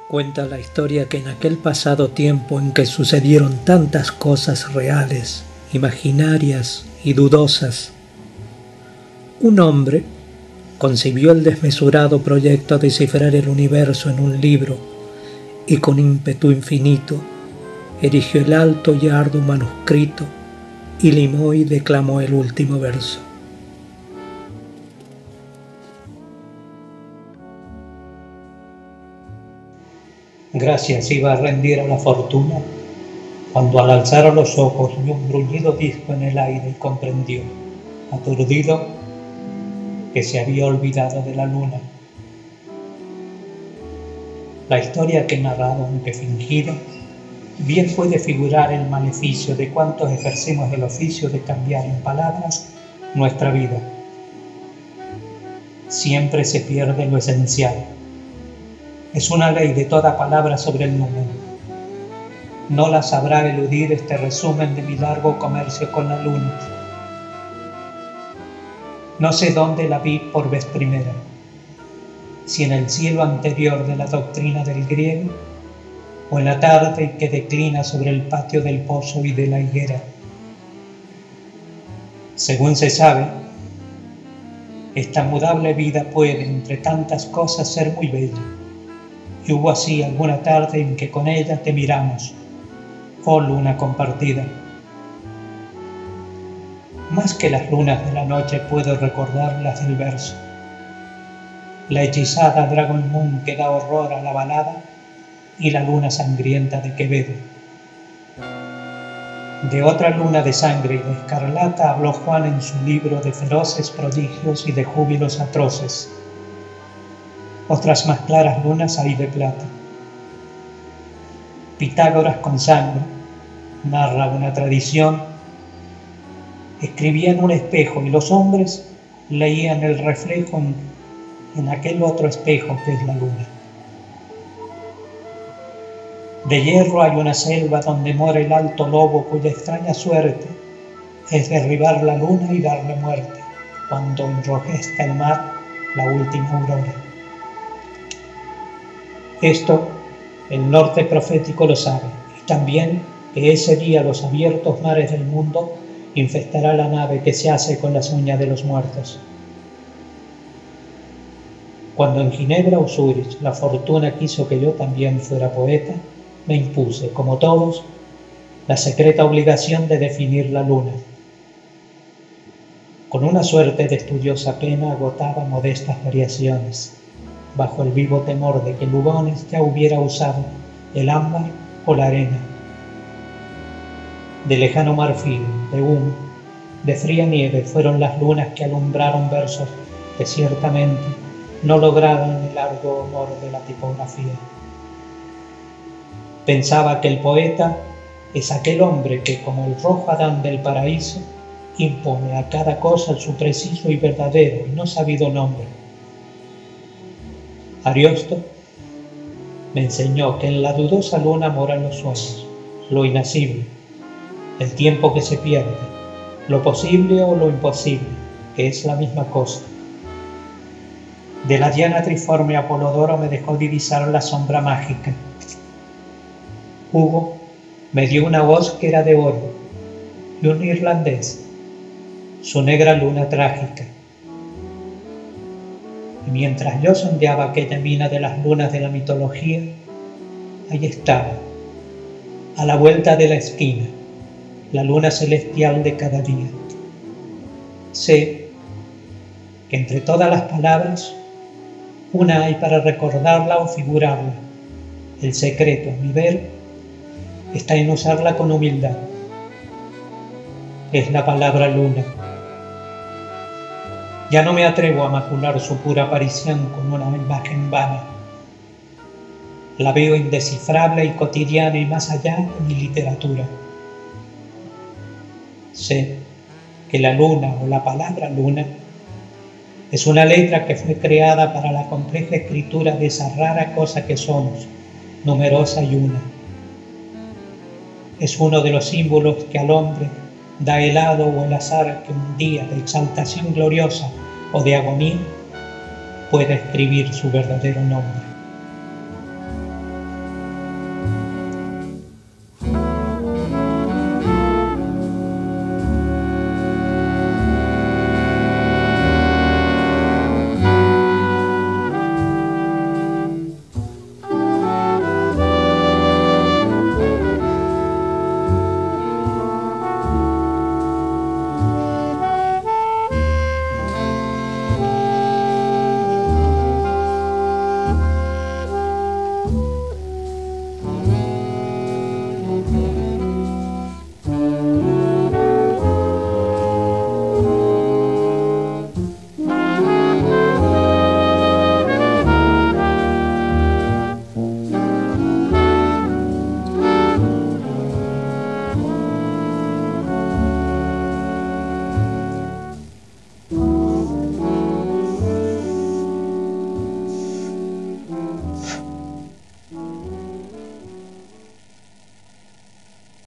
Cuenta la historia que en aquel pasado tiempo en que sucedieron tantas cosas reales, imaginarias y dudosas, un hombre concibió el desmesurado proyecto de cifrar el universo en un libro y con ímpetu infinito erigió el alto y arduo manuscrito y limó y declamó el último verso. Gracias iba a rendir a la fortuna cuando al alzar los ojos vio un bruñido disco en el aire y comprendió, aturdido, que se había olvidado de la luna. La historia que he narrado, aunque fingida, bien puede figurar el maleficio de cuantos ejercemos el oficio de cambiar en palabras nuestra vida. Siempre se pierde lo esencial. Es una ley de toda palabra sobre el número. No la sabrá eludir este resumen de mi largo comercio con la luna. No sé dónde la vi por vez primera, si en el cielo anterior de la doctrina del griego, o en la tarde que declina sobre el patio del pozo y de la higuera. Según se sabe, esta mudable vida puede, entre tantas cosas, ser muy bella. Y hubo así alguna tarde en que con ella te miramos, oh luna compartida. Más que las lunas de la noche puedo recordar las del verso. La hechizada Dragon Moon que da horror a la balada y la luna sangrienta de Quevedo. De otra luna de sangre y de escarlata habló Juan en su libro de feroces prodigios y de júbilos atroces. Otras más claras lunas hay de plata. Pitágoras con sangre, narra una tradición, escribía en un espejo y los hombres leían el reflejo en aquel otro espejo que es la luna. De hierro hay una selva donde mora el alto lobo cuya extraña suerte es derribar la luna y darle muerte cuando enrojezca el mar la última aurora. Esto el norte profético lo sabe, y también que ese día los abiertos mares del mundo infestará la nave que se hace con las uñas de los muertos. Cuando en Ginebra o Zúrich la fortuna quiso que yo también fuera poeta, me impuse, como todos, la secreta obligación de definir la luna. Con una suerte de estudiosa pena agotaba modestas variaciones, bajo el vivo temor de que Lugones ya hubiera usado el ámbar o la arena. De lejano marfil, de humo, de fría nieve fueron las lunas que alumbraron versos que ciertamente no lograron el largo honor de la tipografía. Pensaba que el poeta es aquel hombre que, como el rojo Adán del paraíso, impone a cada cosa su preciso y verdadero y no sabido nombre. Ariosto me enseñó que en la dudosa luna moran los sueños, lo inacible, el tiempo que se pierde, lo posible o lo imposible, que es la misma cosa. De la diana triforme Apolodoro me dejó divisar la sombra mágica. Hugo me dio una voz que era de oro y un irlandés, su negra luna trágica. Y mientras yo sondeaba aquella mina de las lunas de la mitología, ahí estaba, a la vuelta de la esquina, la luna celestial de cada día. Sé que entre todas las palabras, una hay para recordarla o figurarla. El secreto, a mi ver, está en usarla con humildad. Es la palabra luna. Ya no me atrevo a macular su pura aparición con una imagen vana. La veo indescifrable y cotidiana y más allá de mi literatura. Sé que la luna o la palabra luna es una letra que fue creada para la compleja escritura de esa rara cosa que somos, numerosa y una. Es uno de los símbolos que al hombre da el hado o el azar que un día de exaltación gloriosa o de agonía pueda escribir su verdadero nombre.